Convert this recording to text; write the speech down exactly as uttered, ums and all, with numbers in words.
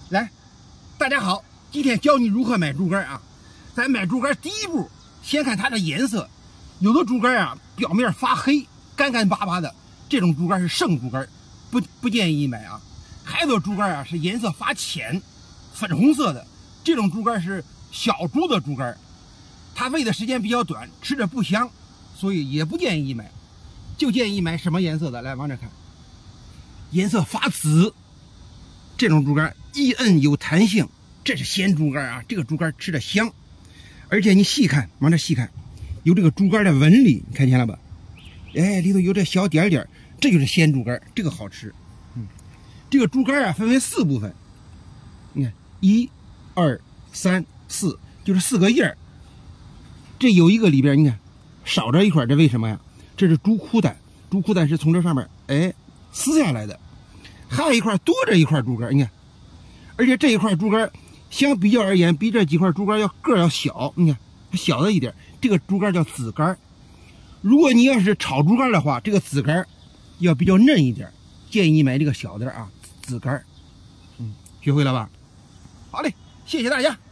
来，大家好，今天教你如何买猪肝啊。咱买猪肝第一步，先看它的颜色。有的猪肝啊，表面发黑，干干巴巴的，这种猪肝是生猪肝，不不建议买啊。还有的猪肝啊是颜色发浅，粉红色的，这种猪肝是小猪的猪肝，它喂的时间比较短，吃着不香，所以也不建议买。就建议买什么颜色的？来，往这看，颜色发紫，这种猪肝一摁有弹性，这是鲜猪肝啊，这个猪肝吃着香，而且你细看，往这细看，有这个猪肝的纹理，你看见了吧？哎，里头有这小点点，这就是鲜猪肝，这个好吃。嗯，这个猪肝啊分为四部分，你看一、二、三、四，就是四个叶。这有一个里边，你看少着一块，这为什么呀？这是猪裤蛋，猪裤蛋是从这上面哎撕下来的，还有一块多着一块猪肝，你看，而且这一块猪肝相比较而言，比这几块猪肝要个要小，你看小的一点，这个猪肝叫紫肝。如果你要是炒猪肝的话，这个紫肝要比较嫩一点，建议你买这个小的啊，紫肝。嗯，学会了吧？好嘞，谢谢大家。